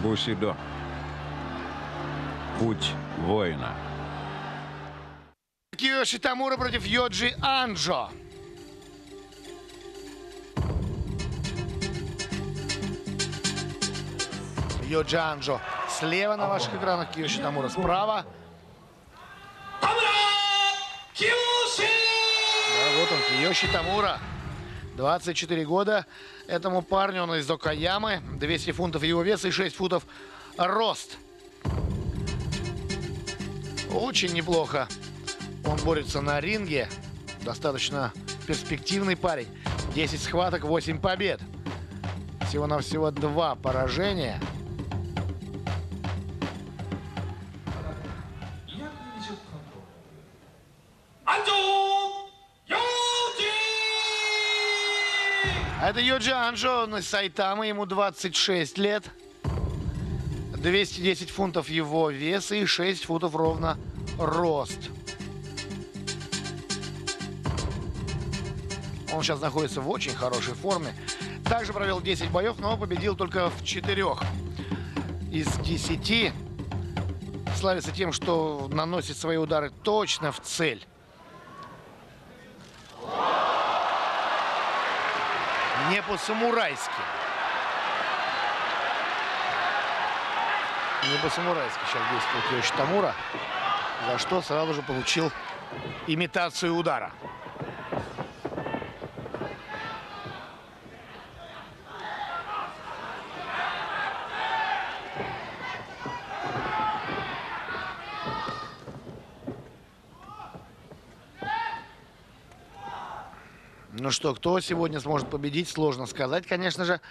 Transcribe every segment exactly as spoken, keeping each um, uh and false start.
Бусидо. Путь воина. Киёши Тамура против Йоджи Анджо. Йоджи Анджо слева на ваших экранах, Киёши Тамура справа. Да, вот он, Киёши Тамура. двадцать четыре года этому парню, он из Окаямы. двести фунтов его вес и шесть футов рост. Очень неплохо он борется на ринге. Достаточно перспективный парень. десять схваток, восемь побед. Всего-навсего два поражения. А это Йоджи Анджо, он из Сайтамы, ему двадцать шесть лет. двести десять фунтов его вес и шесть футов ровно рост. Он сейчас находится в очень хорошей форме. Также провел десять боев, но победил только в четырёх из десяти. Славится тем, что наносит свои удары точно в цель. Не по-самурайски. Не по-самурайски сейчас действует Киёши Тамура, за что сразу же получил имитацию удара. Ну что, кто сегодня сможет победить, сложно сказать, конечно же.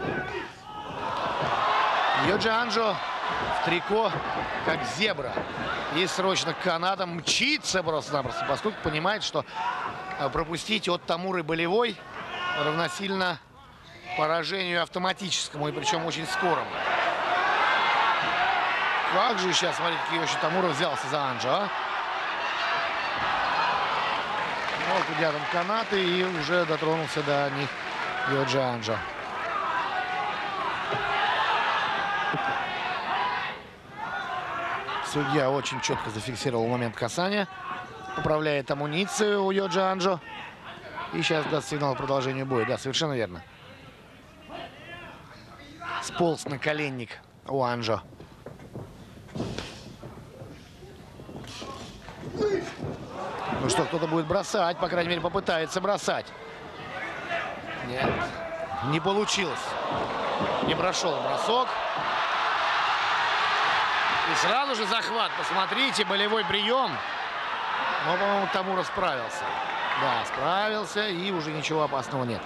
Йоджи Анджо в трико, как зебра. И срочно к канатам мчится просто-напросто, поскольку понимает, что пропустить от Тамуры болевой равносильно поражению автоматическому, и причем очень скорому. Как же сейчас, смотрите, Киёши Тамура взялся за Анджо, а? Вот где там канаты, и уже дотронулся до них Йоджи Анджо. Судья очень четко зафиксировал момент касания. Поправляет амуницию у Йоджи Анджо. И сейчас даст сигнал к продолжению боя. Да, совершенно верно. Сполз наколенник у Анджо. Ну что, кто-то будет бросать, по крайней мере, попытается бросать. Нет, не получилось. Не прошел бросок. И сразу же захват. Посмотрите, болевой прием. Но, по-моему, Тамура справился. Да, справился, и уже ничего опасного нет.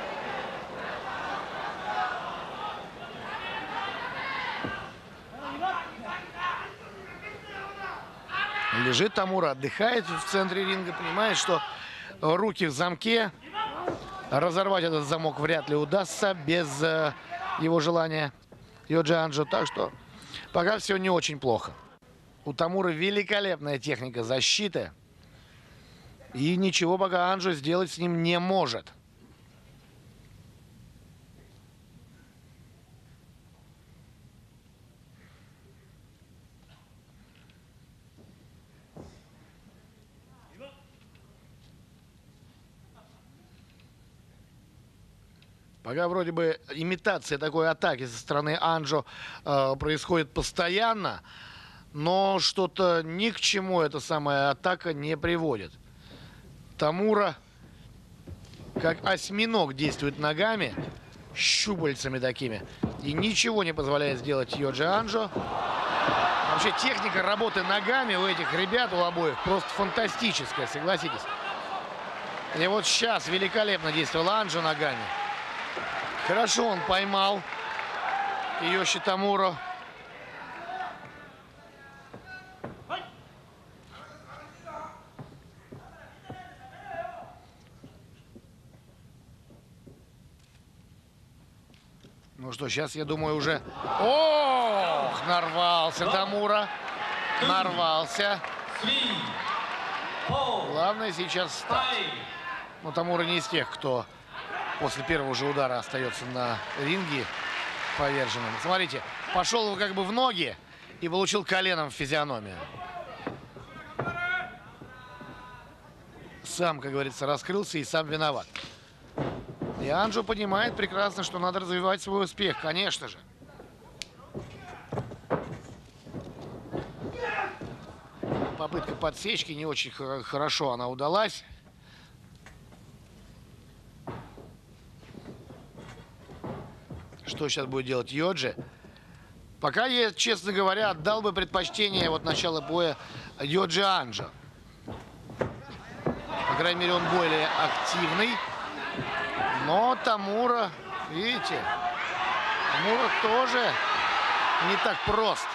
Лежит Тамура, отдыхает в центре ринга, понимает, что руки в замке. Разорвать этот замок вряд ли удастся без э, его желания Йоджи Анджо. Так что пока все не очень плохо. У Тамуры великолепная техника защиты. И ничего пока Анджо сделать с ним не может. Пока вроде бы имитация такой атаки со стороны Анджо э, происходит постоянно, но что-то ни к чему эта самая атака не приводит. Тамура, как осьминог, действует ногами, щупальцами такими, и ничего не позволяет сделать Йоджи Анджо. Вообще техника работы ногами у этих ребят, у обоих, просто фантастическая, согласитесь. И вот сейчас великолепно действовал Анджо ногами. Хорошо он поймал Киёши Тамуру. Ну что, сейчас, я думаю, уже... Ох, нарвался Тамура. Нарвался. Главное сейчас встать. Но Тамура не из тех, кто после первого же удара остается на ринге. поверженным. Смотрите, пошел его как бы в ноги и получил коленом в физиономию. Сам, как говорится, раскрылся и сам виноват. И Анджо понимает прекрасно, что надо развивать свой успех, конечно же. Попытка подсечки не очень хорошо она удалась. Что сейчас будет делать Йоджи? Пока я, честно говоря, отдал бы предпочтение вот начала боя Йоджи Анджо. По крайней мере, он более активный. Но Тамура, видите, Тамура тоже не так прост.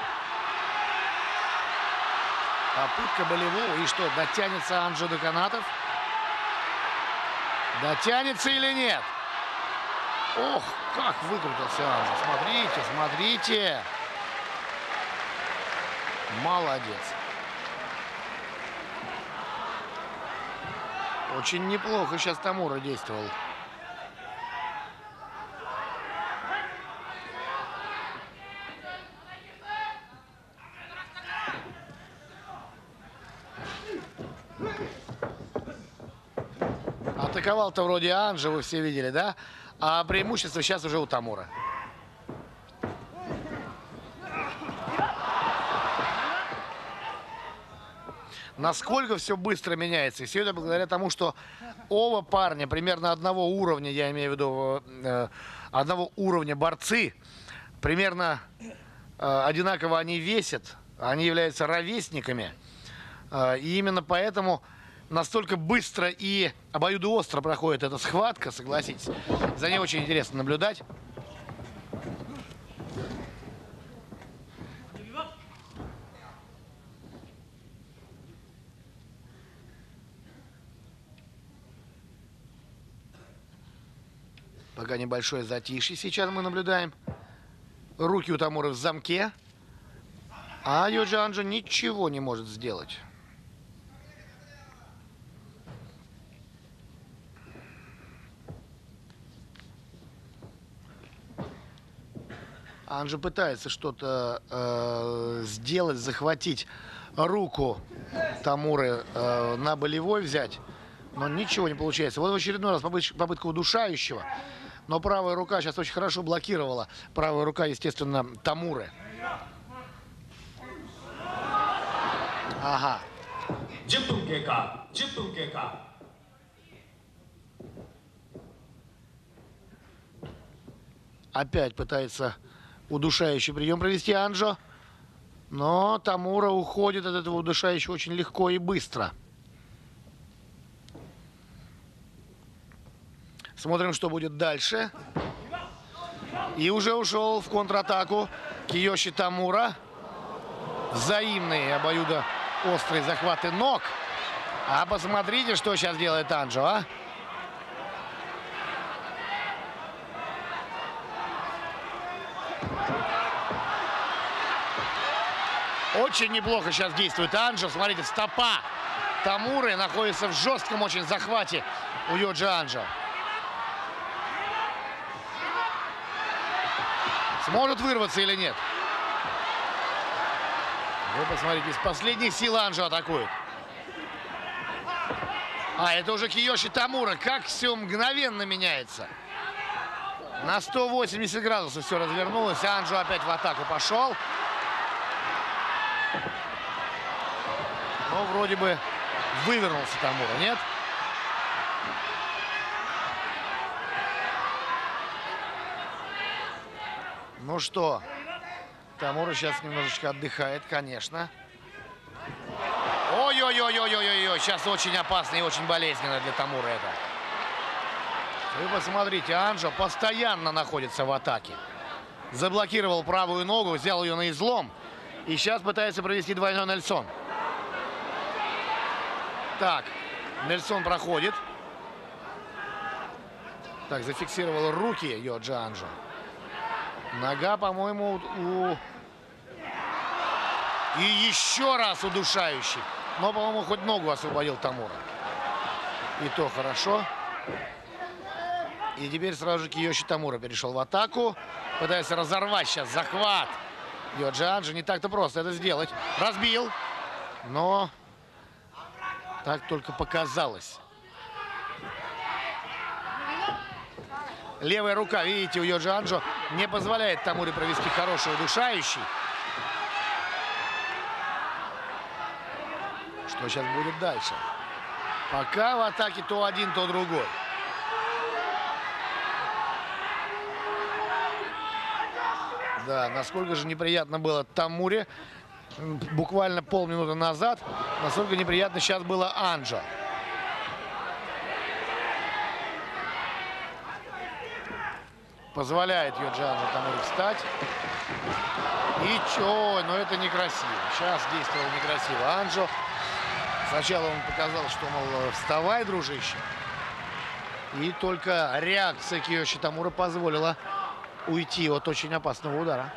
Попытка болевого. И что, дотянется Анджо до канатов? Дотянется или нет? Ох, как выкрутился Анджо. Смотрите, смотрите. Молодец. Очень неплохо сейчас Тамура действовал. Атаковал-то вроде Анджо, вы все видели, да? А преимущество сейчас уже у Тамура. Насколько все быстро меняется. И все это благодаря тому, что оба парня примерно одного уровня, я имею в виду э, одного уровня борцы, примерно э, одинаково они весят, они являются ровесниками. Э, и именно поэтому настолько быстро и обоюдоостро проходит эта схватка, согласитесь. За ней очень интересно наблюдать. Пока небольшое затишье сейчас мы наблюдаем. Руки у Тамуры в замке. А Йоджи Анджо ничего не может сделать. Анджо пытается что-то э, сделать, захватить руку Тамуры, э, на болевой взять. Но ничего не получается. Вот в очередной раз попытка удушающего. Но правая рука сейчас очень хорошо блокировала. Правая рука, естественно, Тамуры. Ага. Опять пытается удушающий прием провести Анджо. Но Тамура уходит от этого удушающего очень легко и быстро. Смотрим, что будет дальше. И уже ушел в контратаку Киёши Тамура. Взаимные обоюдоострые захваты ног. А посмотрите, что сейчас делает Анджо, а? Очень неплохо сейчас действует Анджо. Смотрите, стопа Тамуры находится в жестком очень захвате у Йоджи Анджо. Сможет вырваться или нет? Вы посмотрите, из последних сил Анджо атакует. А, это уже Киёши Тамура. Как все мгновенно меняется. На сто восемьдесят градусов все развернулось. Анджо опять в атаку пошел. Но вроде бы вывернулся Тамура, нет? Ну что, Тамура сейчас немножечко отдыхает, конечно. Ой-ой-ой-ой-ой-ой, сейчас очень опасно и очень болезненно для Тамуры это. Вы посмотрите, Анджо постоянно находится в атаке. Заблокировал правую ногу, взял ее на излом. И сейчас пытается провести двойной Нельсон. Так, Нельсон проходит. Так, зафиксировал руки Йоджи Анджо. Нога, по-моему, у... И еще раз удушающий. Но, по-моему, хоть ногу освободил Тамура. И то хорошо. И теперь сразу же Киёши Тамура перешел в атаку. Пытается разорвать сейчас захват. Йоджи Анджо. Не так-то просто это сделать. Разбил. Но так только показалось. Левая рука, видите, у Йоджи Анджо не позволяет Тамуре провести хороший удушающий. Что сейчас будет дальше? Пока в атаке то один, то другой. Да, насколько же неприятно было Тамуре буквально полминуты назад, насколько неприятно сейчас было Анджо. Позволяет Йоджи Анджо Тамуре встать. И чё, но это некрасиво. Сейчас действовал некрасиво Анджо. Сначала он показал, что, мол, вставай, дружище. И только реакция Киёши Тамура позволила уйти от очень опасного удара.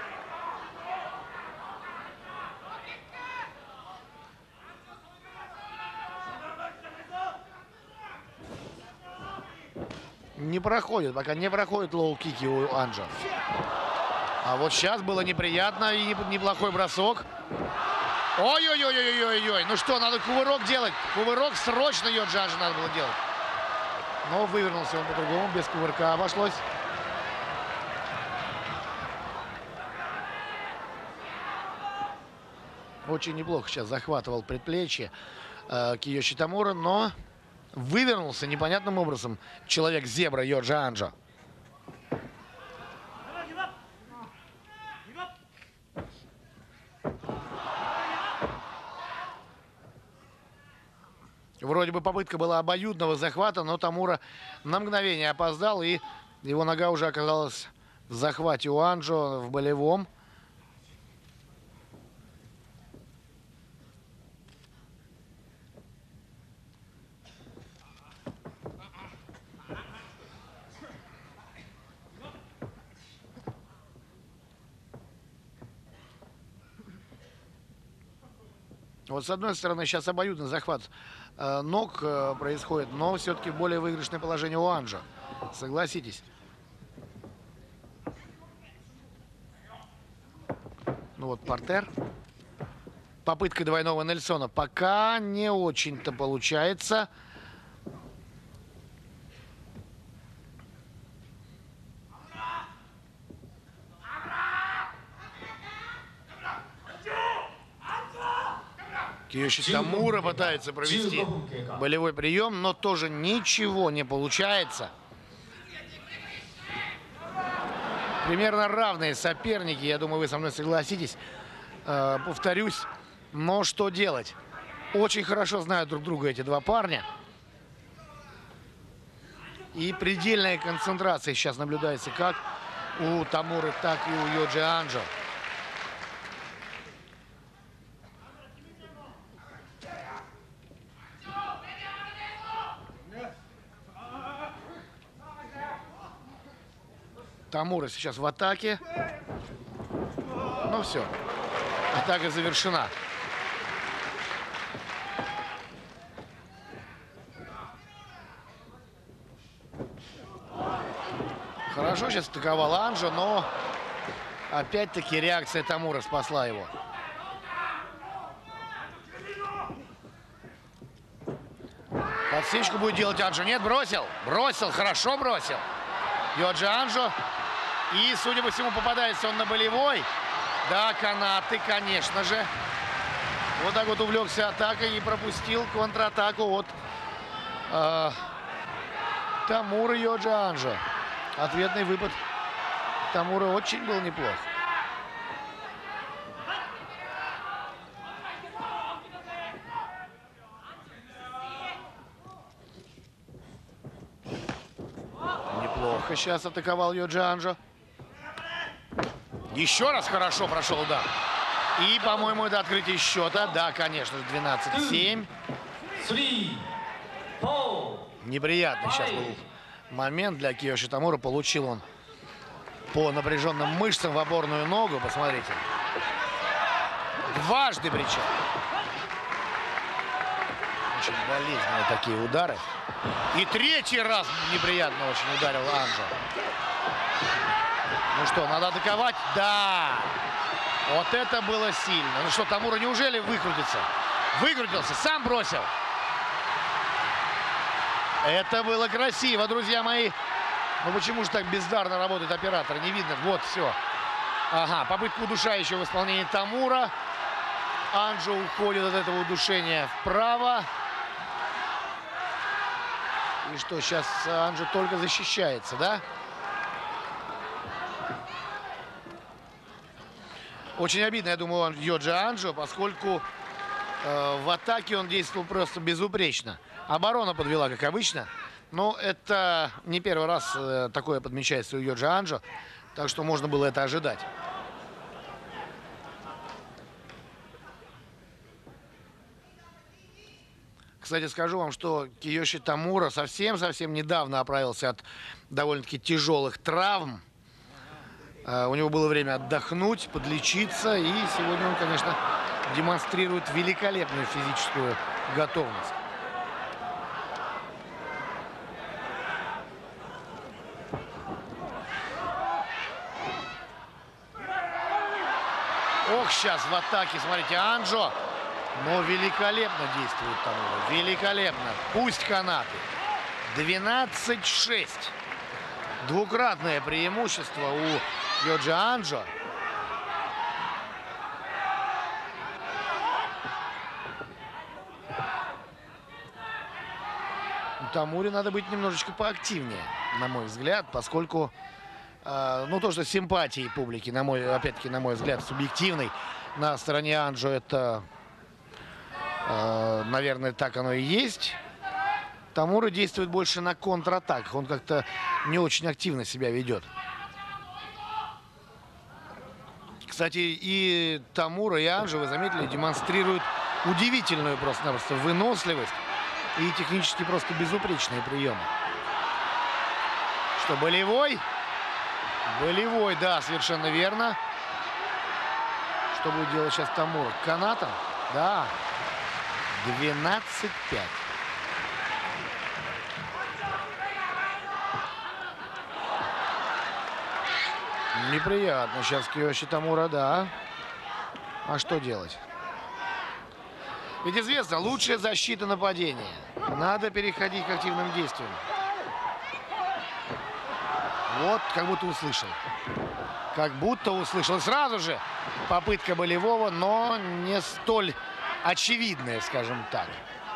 Не проходит, пока не проходит лоу-кики у Анджо. А вот сейчас было неприятно и неплохой бросок. Ой-ой-ой-ой-ой-ой. Ну что, надо кувырок делать. Кувырок срочно Йоджи Анджо надо было делать. Но вывернулся он по-другому, без кувырка обошлось. Очень неплохо сейчас захватывал предплечье э, Киёши Тамура, но вывернулся непонятным образом человек-зебра Йоджи Анджо. Вроде бы попытка была обоюдного захвата, но Тамура на мгновение опоздал, и его нога уже оказалась в захвате у Анджо в болевом. Вот с одной стороны сейчас обоюдный захват э, ног э, происходит, но все-таки более выигрышное положение у Анджо. Согласитесь. Ну вот партер. Попытка двойного Нельсона пока не очень-то получается. Киёши Тамура пытается провести болевой прием, но тоже ничего не получается. Примерно равные соперники, я думаю, вы со мной согласитесь. Э, повторюсь, но что делать? Очень хорошо знают друг друга эти два парня. И предельная концентрация сейчас наблюдается как у Тамуры, так и у Йоджи Анджо. Тамура сейчас в атаке. Ну все. Атака завершена. Хорошо сейчас атаковал Анджо, но опять-таки реакция Тамура спасла его. Подсечку будет делать Анджо. Нет, бросил. Бросил, хорошо бросил. Йоджи Анджо. И, судя по всему, попадается он на болевой. Да, канаты, конечно же. Вот так вот увлекся атакой и пропустил контратаку от э, Тамура Йоджи Анджо. Ответный выпад Тамура очень был неплох. Неплохо сейчас атаковал Йоджи Анджо. Еще раз хорошо прошел удар. И, по-моему, это открытие счета. Да, конечно, двенадцать семь. Неприятный сейчас был момент для Киёши Тамура. Получил он по напряженным мышцам в опорную ногу. Посмотрите. Дважды причем. очень болезненные такие удары. И третий раз неприятно очень ударил Анжо. Ну что, надо атаковать? Да! Вот это было сильно. Ну что, Тамура неужели выкрутится? Выкрутился, сам бросил. Это было красиво, друзья мои. Ну почему же так бездарно работает оператор? Не видно. Вот, все. Ага, попытка удушающего в исполнении Тамура. Анжо уходит от этого удушения вправо. И что, сейчас Анжо только защищается, да? Очень обидно, я думаю, Йоджи Анжо, поскольку э, в атаке он действовал просто безупречно. Оборона подвела, как обычно. Но это не первый раз э, такое подмечается у Йоджи Анжо. Так что можно было это ожидать. Кстати, скажу вам, что Киёши Тамура совсем-совсем недавно оправился от довольно-таки тяжелых травм. У него было время отдохнуть, подлечиться. И сегодня он, конечно, демонстрирует великолепную физическую готовность. Ох, сейчас в атаке, смотрите, Анжо. Но великолепно действует Тамура. Великолепно. Пусть канаты. двенадцать шесть. Двукратное преимущество у Йоджи Анжо. Тамуре надо быть немножечко поактивнее, на мой взгляд, поскольку, э, ну, то, что симпатии публики, на мой, опять-таки, на мой взгляд, субъективной, на стороне Анжо, это, э, наверное, так оно и есть. Тамура действует больше на контратаках, он как-то не очень активно себя ведет. Кстати, и Тамура, и Анжо, вы заметили, демонстрируют удивительную просто-напросто выносливость и технически просто безупречные приемы. Что, болевой? Болевой, да, совершенно верно. Что будет делать сейчас Тамура? Канатом? Да. двенадцать пять. Неприятно сейчас Киёши Тамура, да. А что делать? Ведь известно, лучшая защита нападения. Надо переходить к активным действиям. Вот, как будто услышал. Как будто услышал. Сразу же попытка болевого, но не столь очевидная, скажем так.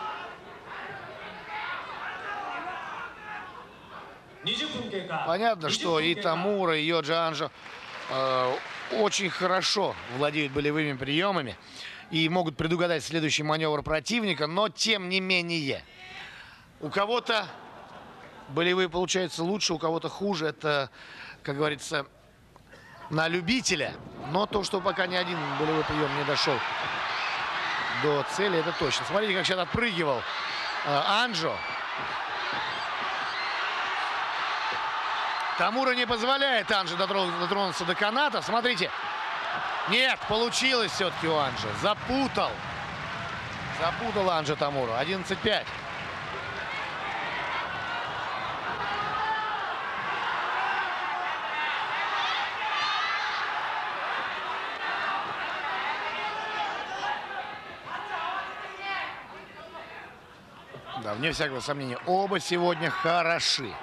Понятно, что и Тамура, и Йоджи Анжо э, очень хорошо владеют болевыми приемами и могут предугадать следующий маневр противника, но тем не менее у кого-то болевые получаются лучше, у кого-то хуже. Это, как говорится, на любителя. Но то, что пока ни один болевой прием не дошел до цели, это точно. Смотрите, как сейчас отпрыгивал э, Анжо. Тамура не позволяет Анжо дотронуться до каната. Смотрите. Нет, получилось все-таки у Анжо. Запутал. Запутал Анжо Тамуру. одиннадцать пять. Да, вне всякого сомнения, оба сегодня хороши.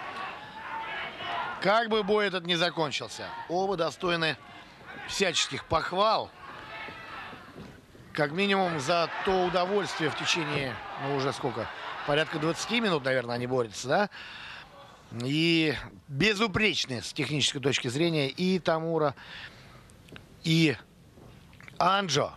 Как бы бой этот ни закончился, оба достойны всяческих похвал. Как минимум за то удовольствие в течение, ну уже сколько, порядка двадцати минут, наверное, они борются, да? И безупречны с технической точки зрения и Тамура, и Анжо.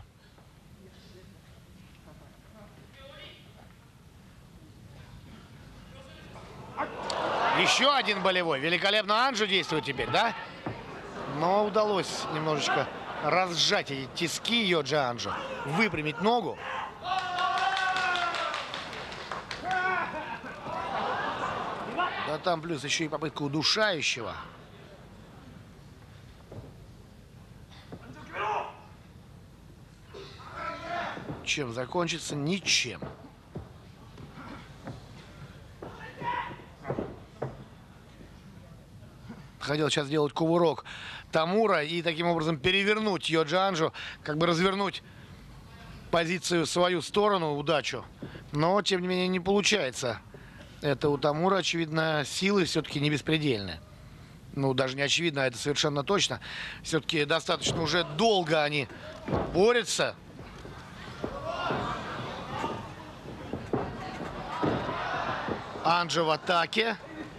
Еще один болевой. Великолепно Анжо действует теперь, да? Но удалось немножечко разжать эти тиски Йоджи Анжо. Выпрямить ногу. Да там плюс еще и попытка удушающего. Чем закончится? Ничем. хотел сейчас сделать кувырок Тамура и таким образом перевернуть Йоджи Анджо, как бы развернуть позицию в свою сторону, удачу. Но, тем не менее, не получается. Это у Тамура, очевидно, силы все-таки не беспредельные. Ну, даже не очевидно, а это совершенно точно. Все-таки достаточно уже долго они борются. Анджо в атаке.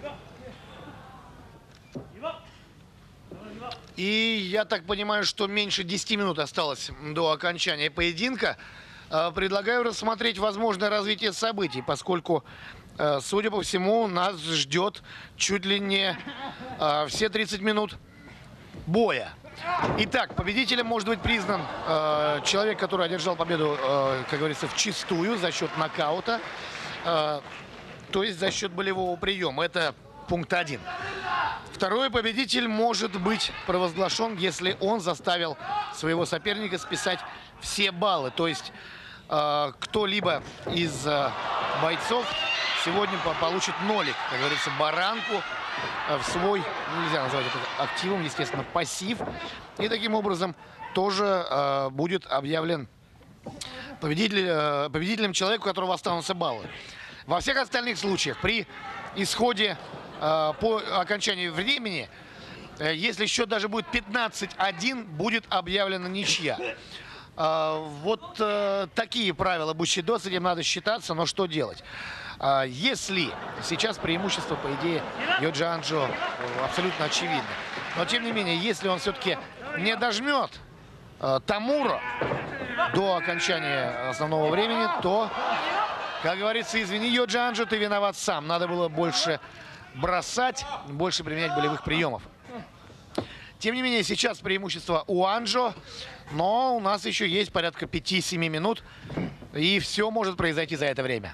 И я так понимаю, что меньше десяти минут осталось до окончания поединка. Предлагаю рассмотреть возможное развитие событий, поскольку, судя по всему, нас ждет чуть ли не все тридцать минут боя. Итак, победителем может быть признан человек, который одержал победу, как говорится, вчистую за счет нокаута, то есть за счет болевого приема. Это пункт один. Второй победитель может быть провозглашен, если он заставил своего соперника списать все баллы. То есть э, кто-либо из э, бойцов сегодня по получит нолик, как говорится, баранку э, в свой, нельзя назвать это активом, естественно, пассив. И таким образом тоже э, будет объявлен победитель, э, победителем человек, у которого останутся баллы. Во всех остальных случаях при исходе по окончанию времени, если счет даже будет пятнадцать один, будет объявлена ничья. Вот такие правила бусидо, с этим надо считаться, но что делать? Если сейчас преимущество, по идее, Йоджи Анджо абсолютно очевидно. Но, тем не менее, если он все-таки не дожмет Тамура до окончания основного времени, то, как говорится, извини, Йоджи Анджо, ты виноват сам. Надо было больше бросать, больше применять болевых приемов. Тем не менее, сейчас преимущество у Анджо, но у нас еще есть порядка пяти-семи минут, и все может произойти за это время.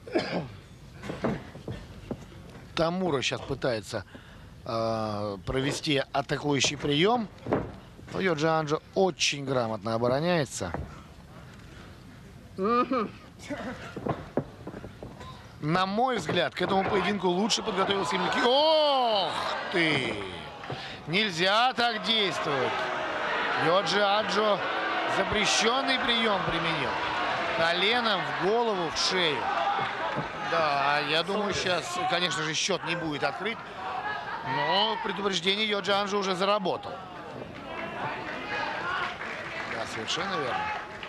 Тамура сейчас пытается э, провести атакующий прием. Но Йоджи Анджо очень грамотно обороняется. На мой взгляд, к этому поединку лучше подготовился именно... Ох ты! Нельзя так действовать. Йоджи Анджо запрещенный прием применил. Коленом в голову, в шею. Да, я думаю, сейчас, конечно же, счет не будет открыт. Но предупреждение Йоджи Анджо уже заработал. Да, совершенно верно.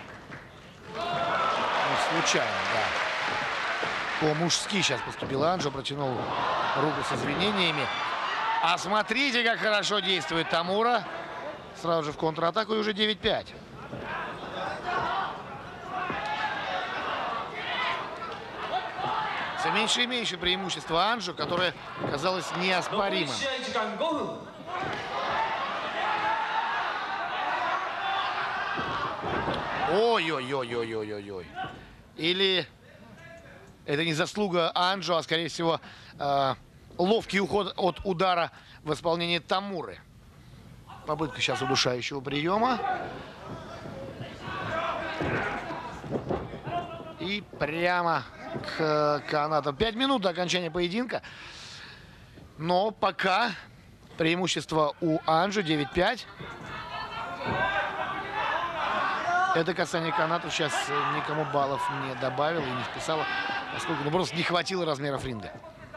Ну, случайно, да. По-мужски сейчас поступил Анджо, протянул руку с извинениями. А смотрите, как хорошо действует Тамура. Сразу же в контратаку, и уже девять пять. Все меньше и меньше преимущество Анджо, которое казалось неоспоримым. Ой-ой-ой-ой-ой-ой-ой. Или... это не заслуга Анджо, а, скорее всего, э, ловкий уход от удара в исполнении Тамуры. Попытка сейчас удушающего приема. И прямо к канатам. Пять минут до окончания поединка. Но пока преимущество у Анджо девять пять. Это касание канатов сейчас никому баллов не добавило и не вписало, поскольку ну, просто не хватило размеров ринга.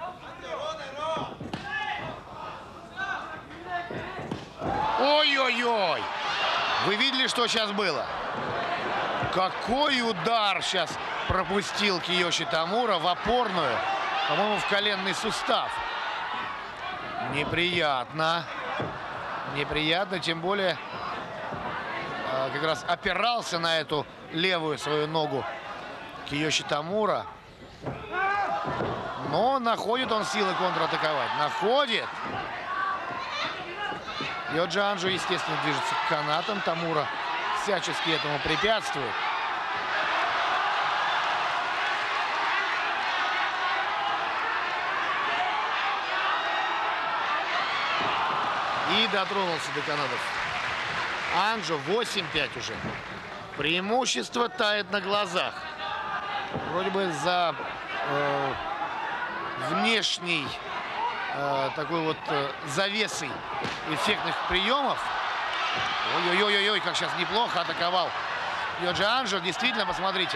Ой-ой-ой! Вы видели, что сейчас было? Какой удар сейчас пропустил Киёши Тамура в опорную, по-моему, в коленный сустав. Неприятно. Неприятно, тем более... как раз опирался на эту левую свою ногу Киёши Тамура. Но находит он силы контратаковать. Находит. Йоджи Анджо, естественно, движется к канатам. Тамура всячески этому препятствует. И дотронулся до канатов Анджо. Восемь пять уже. Преимущество тает на глазах. Вроде бы за э, внешней э, такой вот э, завесой эффектных приемов. Ой-ой-ой-ой, как сейчас неплохо атаковал Йоджи Анжо. Действительно, посмотрите.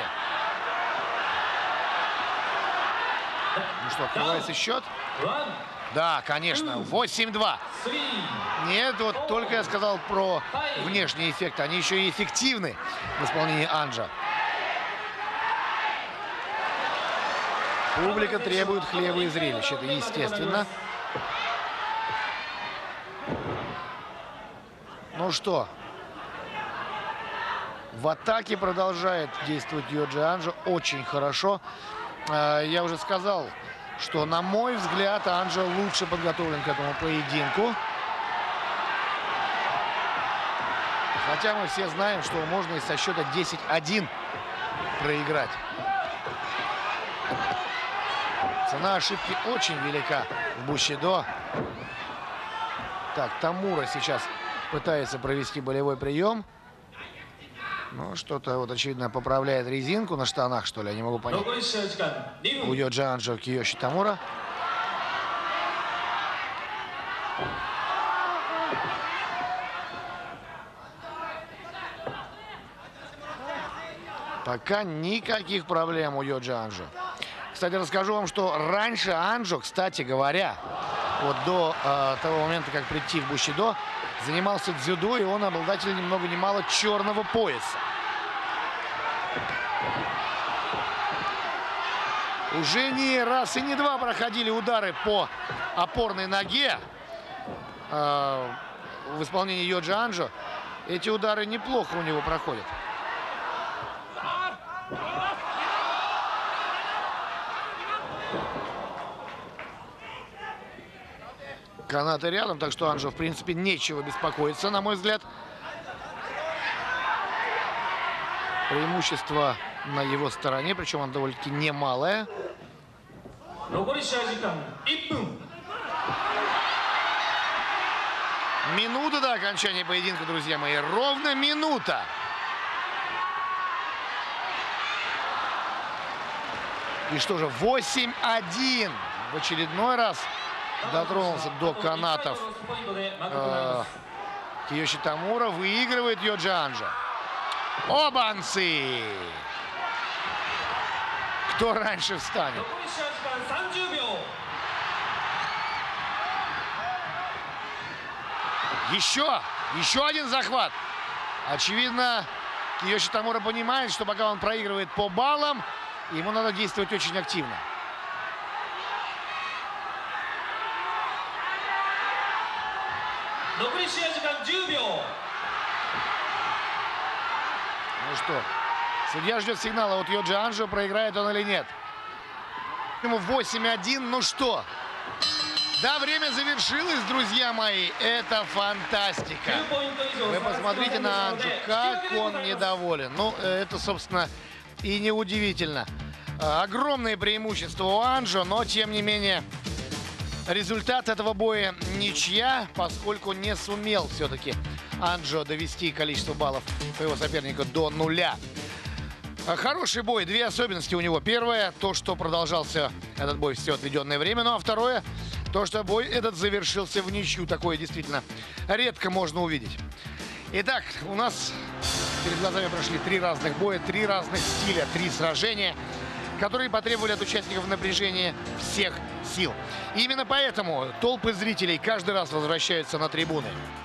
Ну что, открывается счет? Да, конечно, восемь-два. Нет, вот только я сказал про внешние эффекты. Они еще и эффективны в исполнении Анжо. Публика требует хлеба и зрелищ. Это естественно. Ну что, в атаке продолжает действовать Йоджи Анжо очень хорошо. Я уже сказал, что, на мой взгляд, Анжо лучше подготовлен к этому поединку. Хотя мы все знаем, что можно и со счета десять один проиграть. Цена ошибки очень велика в Бушидо. Так, Тамура сейчас пытается провести болевой прием. Ну, что-то вот, очевидно, поправляет резинку на штанах, что ли, я не могу понять. У Йоджи Анжо Киёши Тамура. Пока никаких проблем у Йоджи Анжо. Кстати, расскажу вам, что раньше Анжо, кстати говоря, вот до э, того момента, как прийти в Бушидо, занимался дзюдо, и он обладатель ни много ни мало черного пояса. Уже не раз и не два проходили удары по опорной ноге э, в исполнении Йоджи Анжо. Эти удары неплохо у него проходят. Канаты рядом, так что Анжо, в принципе, нечего беспокоиться, на мой взгляд. Преимущество на его стороне, причем он довольно-таки немалое. Минута до окончания поединка, друзья мои. Ровно минута. И что же, восемь один. В очередной раз дотронулся до канатов э, Киёши Тамура. Выигрывает Йоджи Анжо. Обанцы! Кто раньше встанет? Еще! Еще один захват. Очевидно, Киёши Тамура понимает, что пока он проигрывает по баллам, ему надо действовать очень активно. Ну что, судья ждет сигнала от Йоджи Анжо, проиграет он или нет. Ему восемь один, ну что? Да, время завершилось, друзья мои. Это фантастика. Вы посмотрите на Анжо, как он недоволен. Ну, это, собственно, и неудивительно. Огромное преимущество у Анжо, но, тем не менее, результат этого боя ничья, поскольку не сумел все-таки Анжо довести количество баллов своего соперника до нуля. Хороший бой, две особенности у него. Первое, то, что продолжался этот бой все отведенное время. Ну а второе, то, что бой этот завершился в ничью. Такое действительно редко можно увидеть. Итак, у нас перед глазами прошли три разных боя, три разных стиля, три сражения, которые потребовали от участников напряжения всех сил. И именно поэтому толпы зрителей каждый раз возвращаются на трибуны.